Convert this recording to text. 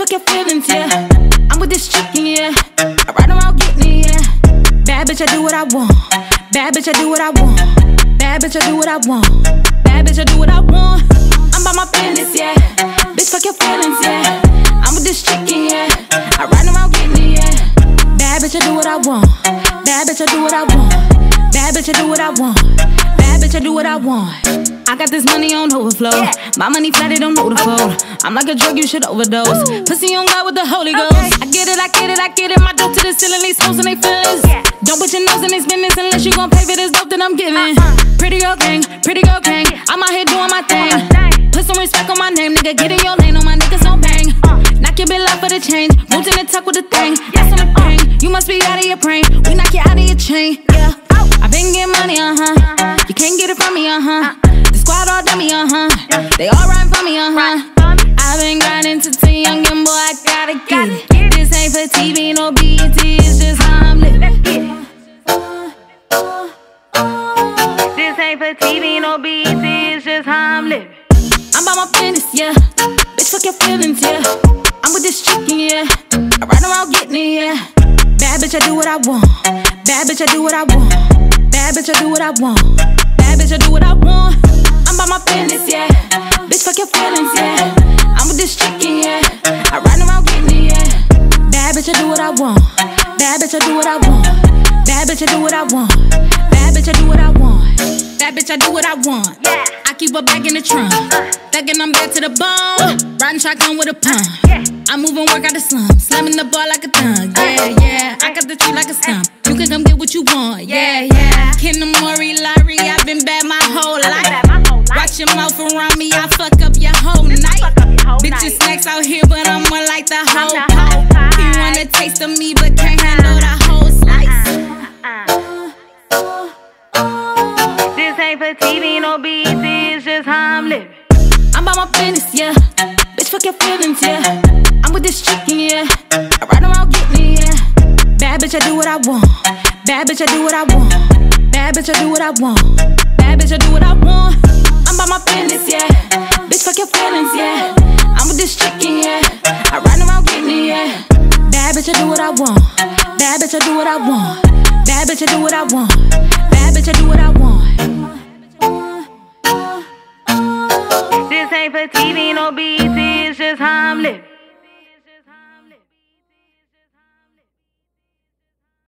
fuck your feelings, yeah. I'm with this chicken, yeah. I ride around getting it, yeah. Bad bitch, I do what I want. Bad bitch, I do what I want. Bad bitch, I do what I want. Bad bitch, I do what I want. I'm by my business, yeah. Bitch, fuck your feelings, yeah. I'm with this chicken, yeah. I ride around getting it, yeah. Bad bitch, I do what I want. Bad bitch, I do what I want. Bad bitch, I do what I want. Bad bitch, I do what I want. I got this money on overflow. My money flat, it don't know the fold. I'm like a drug, you should overdose. Pussy on God with the Holy Ghost. I get it, I get it, I get it. My dope to the ceiling, they exposing they feelings. Don't put your nose in these business unless you gon' pay for this dope that I'm giving. Pretty girl gang, I'm out here doing my thing. Put some respect on my name, nigga. Get in your lane, on my niggas don't bang. Knock your bill off for the change. Moved in the tuck with the thing. That's on the thing. You must be out of your brain. We knock you out of your chain. Yeah. I been getting money, You can't get it from me, The squad all dummy, They all run for me, I've been grinding since a youngin' boy, I gotta get it. This ain't for TV, no BET, it's just how I'm living. This ain't for TV, no BET, it's just how I'm living. I'm by my business, yeah. Bitch, fuck your feelings, yeah. I'm with this chicken, yeah. I ride around getting it, yeah. Bad bitch, I do what I want. Bad bitch, I do what I want. Bad bitch, I do what I want. Bad bitch, I do what I want. I'm by my business, yeah. Bitch, fuck your feelings, yeah. I'm with this chicken, yeah. I ride around getting it, yeah. Bad bitch, I do what I want. Bad bitch, I do what I want. Bad bitch, I do what I want. Bad bitch, I do what I want. Bad bitch, I do what I want. I keep a bag in the trunk. Thuggin', I'm back to the bone. Riding shotgun with a pump. I'm moving work out the slum. Slamming the ball like a thug. Yeah, yeah. I got the tree like a stump. You can come get what you want. Yeah, yeah. Kinder Mori, Larry, I've been bad my whole life. Watch your mouth around me, I fuck up your whole night. Bitches snacks out here, but I'm more like the whole pie. You want a taste of me, but can't handle the whole slice. This ain't for TV, no BET, it's just how I'm living. I'm by my business, yeah. Bitch, fuck your feelings, yeah. I'm with this chicken, yeah. I ride around getting it, yeah. Bad bitch, I do what I want. Bad bitch, I do what I want. Bad bitch, I do what I want. Bad bitch, I do what I want. I'm by my business, yeah. Bitch, fuck your feelings, yeah. I'm with this chicken, yeah. I ride around getting it, yeah. Bad bitch, I do what I want. Bad bitch, I do what I want. Bad bitch, I do what I want. Bad bitch, I do what I want. This ain't for TV, no BET, it's just how